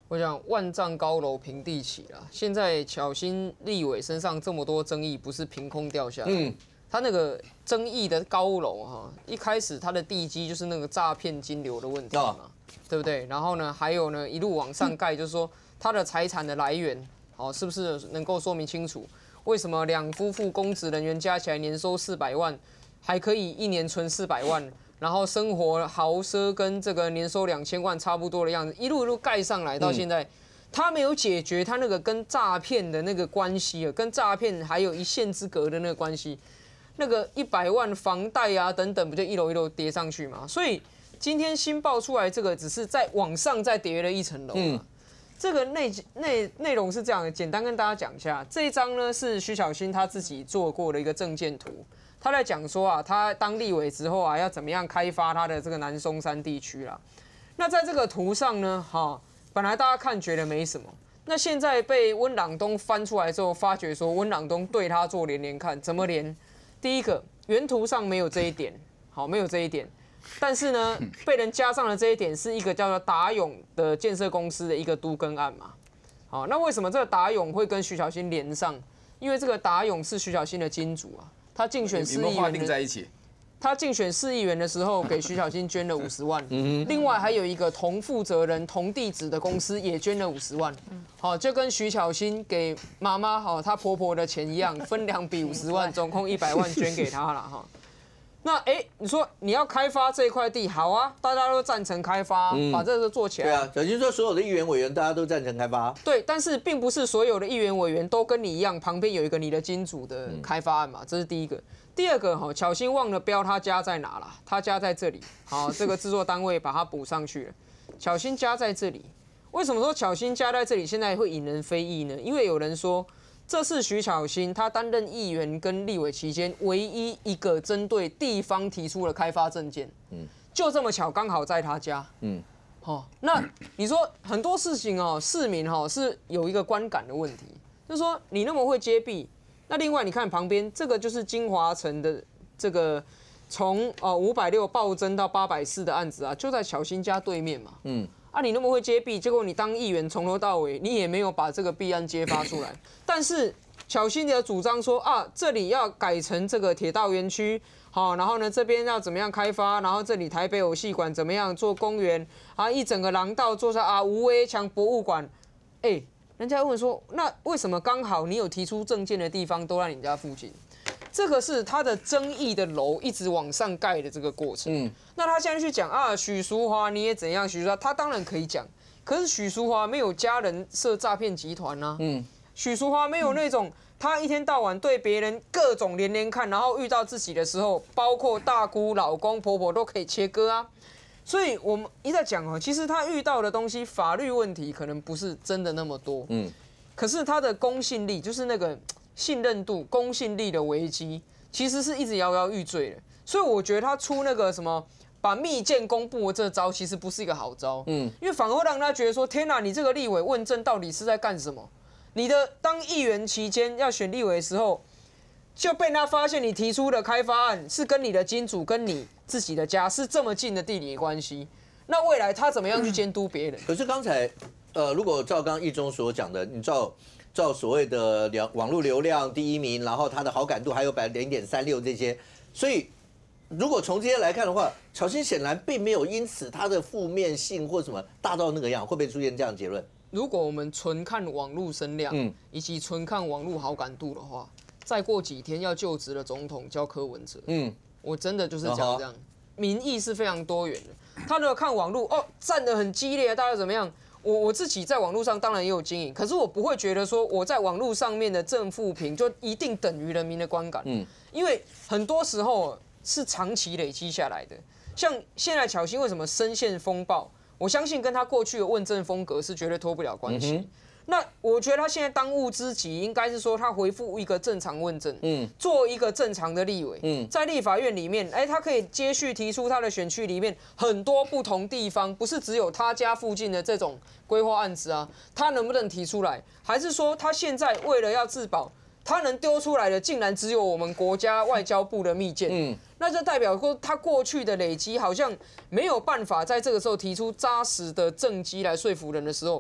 我想万丈高楼平地起啦。现在巧芯立委身上这么多争议，不是凭空掉下来。他那个争议的高楼哈，一开始他的地基就是那个诈骗金流的问题嘛，对不对？然后呢，还有呢一路往上盖，就是说他的财产的来源，好，是不是能够说明清楚？为什么两夫妇公职人员加起来年收400万，还可以一年存400万？然后生活豪奢跟这个年收2000万差不多的样子，一路一路盖上来到现在，他没有解决他那个跟诈骗的那个关系啊，跟诈骗还有一线之隔的那个关系，那个100万房贷啊等等，不就一楼一楼叠上去嘛？所以今天新爆出来这个只是在往上再叠了一层楼嘛。这个内容是这样的，简单跟大家讲一下。这一张呢是徐小新他自己做过的一个政见图。他在讲说啊，他当立委之后啊，要怎么样开发他的这个南松山地区啦。那在这个图上呢，本来大家看觉得没什么，那现在被温朗东翻出来之后，发觉说温朗东对他做连连看，怎么连？第一个，原图上没有这一点，没有这一点，但是呢，被人加上了这一点，是一个叫做达永的建设公司的一个都更案嘛。好，那为什么这个达永会跟徐小新连上？因为这个达永是徐小新的金主啊。他竞选4亿元，他竞选4亿元的时候，给徐小新捐了50万。另外还有一个同负责人、同地址的公司也捐了50万。好，就跟徐小新给妈妈她婆婆的钱一样，分2笔50万，总共100万捐给她了哈。那你说你要开发这一块地，好啊，大家都赞成开发，把这个做起来。 对啊，小新说所有的议员委员大家都赞成开发。 对，但是并不是所有的议员委员都跟你一样，旁边有一个你的金主的开发案嘛，这是第一个。第二个巧芯忘了标他家在哪了，他家在这里。好，这个制作单位把它补上去了。巧芯家在这里，为什么说巧芯家在这里现在会引人非议呢？因为有人说，这是徐巧芯他担任议员跟立委期间唯一一个针对地方提出了开发政见，就这么巧刚好在他家，那你说很多事情市民是有一个观感的问题，就是说你那么会揭弊，那另外你看旁边这个就是金华城的这个从560暴增到840的案子啊，就在巧芯家对面嘛，你那么会揭弊，结果你当议员从头到尾你也没有把这个弊案揭发出来。但是巧芯的主张说这里要改成这个铁道园区，然后呢这边要怎么样开发，然后这里台北偶戏馆怎么样做公园一整个廊道做上无围墙博物馆。人家问说，那为什么刚好你有提出政见的地方都在你家附近？这个是他的争议的楼一直往上盖的这个过程。那他现在去讲许淑华你也怎样，许淑华他当然可以讲，可是许淑华没有家人设诈骗集团啊，许淑华没有那种他一天到晚对别人各种连连看，然后遇到自己的时候，包括大姑、老公、婆婆都可以切割啊。所以我们一再讲其实他遇到的东西，法律问题可能不是真的那么多，可是他的公信力，就是那个信任度、公信力的危机，其实是一直摇摇欲坠的。所以我觉得他出那个什么把密件公布的这招，其实不是一个好招，因为反而会让他觉得说，天哪，你这个立委问政到底是在干什么？你的当议员期间要选立委的时候，就被他发现你提出的开发案是跟你的金主跟你自己的家是这么近的地理关系，那未来他怎么样去监督别人？ 可是刚才如果照刚议中所讲的，你照所谓的网络流量第一名，然后他的好感度还有0.36这些，所以如果从这些来看的话，巧芯显然并没有因此他的负面性或什么大到那个样，会不会出现这样的结论？ 如果我们纯看网络声量，以及纯看网络好感度的话，再过几天要就职的总统叫柯文哲，我真的就是讲这样，民意是非常多元的。他如果看网络站得很激烈，大家怎么样？我自己在网络上当然也有经营，可是我不会觉得说我在网络上面的正负评就一定等于人民的观感，因为很多时候是长期累积下来的。像现在巧芯为什么深陷风暴？我相信跟他过去的问政风格是绝对脱不了关系。那我觉得他现在当务之急应该是说他回复一个正常问政，做一个正常的立委，在立法院里面，他可以接续提出他的选区里面很多不同地方，不是只有他家附近的这种规划案子啊，他能不能提出来？还是说他现在为了要自保，他能丢出来的竟然只有我们国家外交部的密件？那就代表说他过去的累积好像没有办法在这个时候提出扎实的政绩来说服人的时候。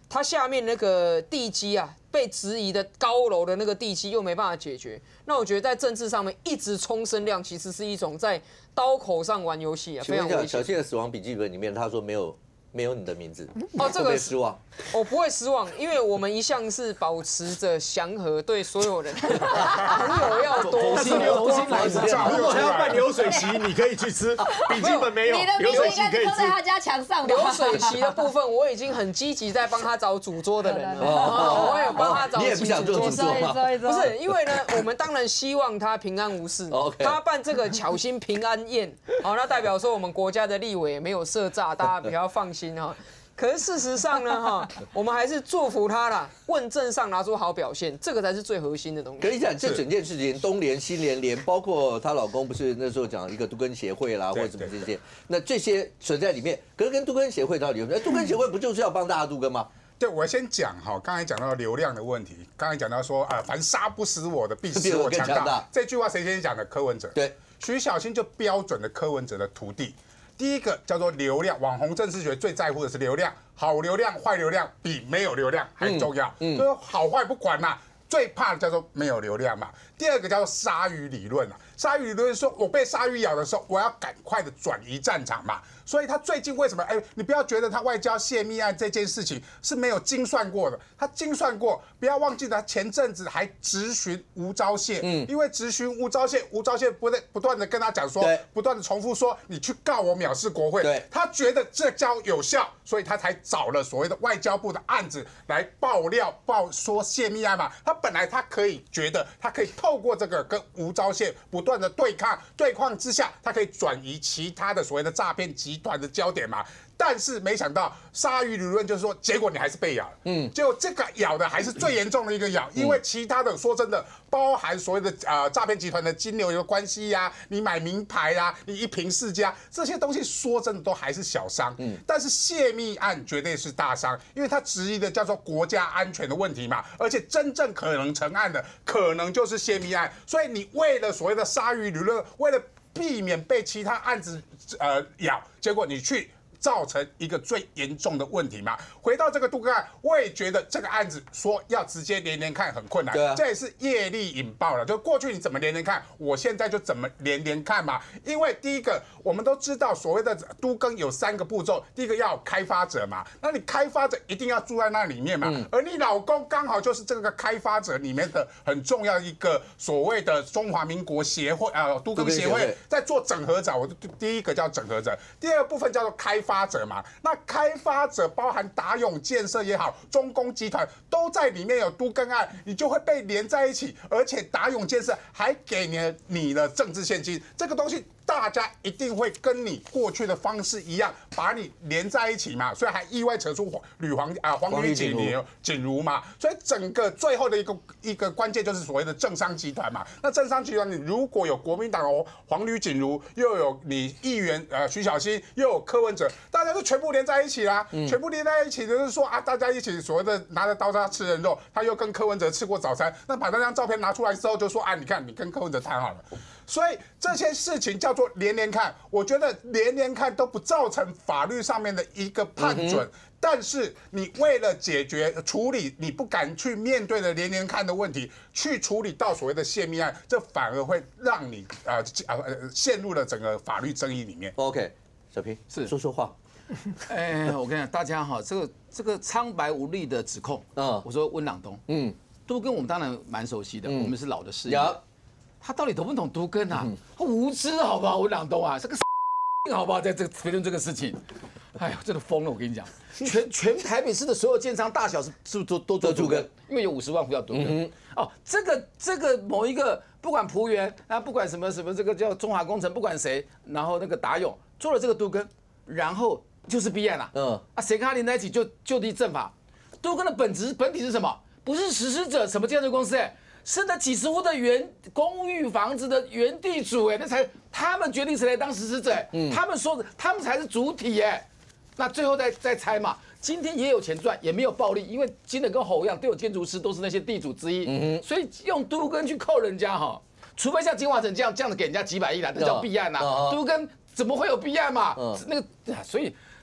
它下面那个地基啊，被质疑的高楼的那个地基又没办法解决。那我觉得在政治上面一直冲声量，其实是一种在刀口上玩游戏啊，非常危险。 小谢的死亡笔记本里面，他说没有你的名字， 哦，这个失望， 我不会失望，因为我们一向是保持着祥和，对所有人朋友要多， 但是重新来如果他要办流水席，你可以去吃，笔记本没有， 你的流水席可以都在他吃。 家墙上吧。 流水席的部分，我已经很积极在帮他找主桌的人了，我有帮他找。 你也不想做主桌吗？ 不是，因为呢，我们当然希望他平安无事。他办这个巧心平安宴，好，那代表说我们国家的立委也没有设诈，大家比较放心哈。可是事实上呢，哈，我们还是祝福他啦，问政上拿出好表现，这个才是最核心的东西。 跟你讲，这整件事情，东联、西联，包括她老公，不是那时候讲一个都更协会啦，或者什么这些，那这些存在里面，可是跟都更协会到底有没有？都更协会不就是要帮大家都更吗？ 对，我先讲哈，刚才讲到流量的问题，刚才讲到说凡杀不死我的，必使我强大。这句话谁先讲的？柯文哲。对，徐小新就标准的柯文哲的徒弟。第一个叫做流量，网红政治学最在乎的是流量，好流量、坏流量比没有流量还重要。就是好坏不管啦，最怕的叫做没有流量嘛。第二个叫做鲨鱼理论啊，鲨鱼理论说我被鲨鱼咬的时候，我要赶快的转移战场嘛。所以他最近为什么？你不要觉得他外交泄密案这件事情是没有精算过的，他精算过。不要忘记他前阵子还质询吴钊燮，因为质询吴钊燮，吴钊燮不断的跟他讲说，不断的重复说，你去告我藐视国会。他觉得这招有效，所以他才找了所谓的外交部的案子来爆料说泄密案嘛。他本来他可以觉得他可以透过这个跟吴钊燮不断的对抗之下，他可以转移其他的所谓的诈骗集团的焦点嘛。但是没想到鲨鱼理论就是说，结果你还是被咬了。结果这个咬的还是最严重的一个咬，因为其他的说真的，包含所谓的诈骗集团的金流有关系呀，你买名牌呀，你一瓶世家这些东西，说真的都还是小伤。但是泄密案绝对是大伤，因为它质疑的叫做国家安全的问题嘛，而且真正可能成案的，可能就是泄密案。所以你为了所谓的鲨鱼理论，为了避免被其他案子咬，结果你去造成一个最严重的问题嘛。回到这个杜根案，我也觉得这个案子说要直接连看很困难，这也是业力引爆了。就过去你怎么连看，我现在就怎么连看嘛。因为第一个，我们都知道所谓的都更有3个步骤，第一个要有开发者嘛，那你开发者一定要住在那里面嘛，而你老公刚好就是这个开发者里面的很重要一个所谓的中华民国协会都更协会在做整合者，我第一个叫整合者，第二个部分叫做开发者嘛。那开发者包含达永建设也好，中工集团都在里面有都更案，你就会被连在一起，而且达永建设还给你的政治现金，这个东西大家一定会跟你过去的方式一样，把你连在一起嘛，所以还意外扯出黄旅锦如嘛，所以整个最后的一个关键就是所谓的政商集团嘛。那政商集团，你如果有国民党黄旅锦如，又有你议员徐小新，又有柯文哲，大家都全部连在一起啦，全部连在一起就是说大家一起所谓的拿着刀叉吃人肉，他又跟柯文哲吃过早餐，那把那张照片拿出来之后就说你看你跟柯文哲谈好了。所以这些事情叫做连看，我觉得连看都不造成法律上面的一个判准，但是你为了处理你不敢去面对的连看的问题，去处理到所谓的泄密案，这反而会让你陷入了整个法律争议里面。 OK， 小平是说话。 我跟你讲，大家哈，这个苍白无力的指控，我说温朗东，都跟我们当然蛮熟悉的，我们是老的事业。他到底懂不懂都更啊？他无知好不好？温朗东啊，这个好不好？在这个评论这个事情，哎呀，真的疯了！我跟你讲，全台北市的所有建商大小是不是都做都更？因为有50万户要都更。这个某一个不管璞园不管什么这个叫中华工程，不管谁，然后那个达永做了这个都更，然后就是弊案了。谁跟他连在一起就地正法？都更的本体是什么？不是实施者，什么建设公司？是那几十户的原公寓房子的原地主那才他们决定谁来当实施者他们说的，他们才是主体那最后再猜嘛。今天也有钱赚，也没有暴利，因为金的跟猴一样，都有建筑师，都是那些地主之一，所以用都更去扣人家除非像金华城这样的给人家几百亿啦，那叫弊案都更怎么会有弊案嘛？所以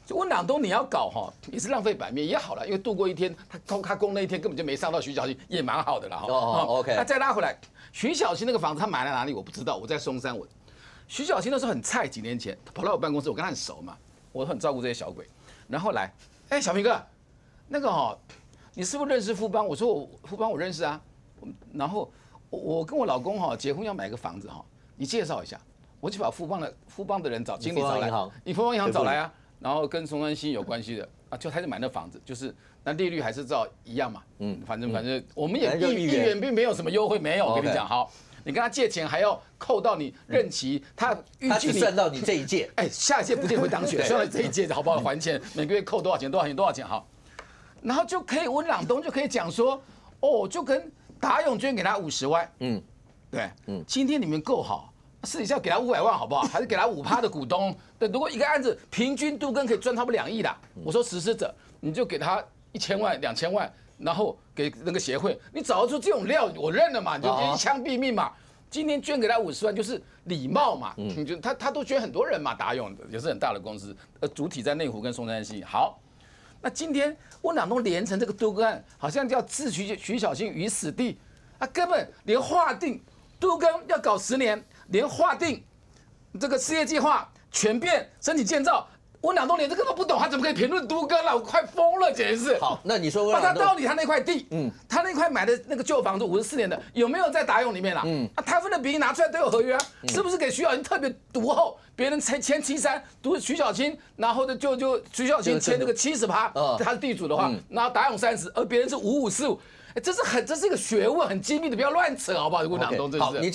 就温朗东你要搞哈，也是浪费版面也好了，因为度过一天，他攻那一天根本就没伤到徐小新，也蛮好的啦。 OK。 那再拉回来，徐小新那个房子他买在哪里我不知道，我在松山我。徐小新那时候很菜，几年前跑到我办公室，我跟他很熟嘛，我很照顾这些小鬼。然后来，哎，小平哥，那个你是不是认识富邦？我说富邦我认识啊。然后我跟我老公结婚要买个房子你介绍一下。我就把富邦的人找经理找来，你富邦银行找来啊，然后跟松山新有关系的啊，就开始买那房子，就是那利率还是照一样嘛，反正我们也议员并没有什么优惠，没有，我跟你讲，好，你跟他借钱还要扣到你任期，他预计你算到你这一届， 哎，下一届不一定会当选，算到这一届好不好还钱，每个月扣多少钱好，然后就可以温朗东就可以讲说，就跟达永捐给他50万，对，今天你们够好。私底下给他500万好不好？还是给他5%的股东？对，如果一个案子平均都跟可以赚差不多2亿啦。我说实施者，你就给他1000万、2000万，然后给那个协会，你找得出这种料，我认了嘛，你就一枪毙命嘛。今天捐给他50万，就是礼貌嘛。你就他都捐很多人嘛，达永也是很大的公司，主体在内湖跟松山西。好，那今天温朗东连成这个都更案，好像要置徐小新于死地，根本连划定都更要搞10年。连划定这个事业计划全变申请建造，温朗东连这个都不懂，他怎么可以评论都更了？我快疯了，简直是。 好，那你说温朗东， 他到底他那块地，他那块买的那个旧房子54年的，有没有在达永里面啦？他分的比例拿出来都有合约啊，是不是给徐小新特别独厚？别人签73，独徐小新，然后呢就徐小新签那个70%，他是地主的话，然后达永30%，而别人是5545，这是一个学问，很精密的，不要乱扯好不好？温朗东真是。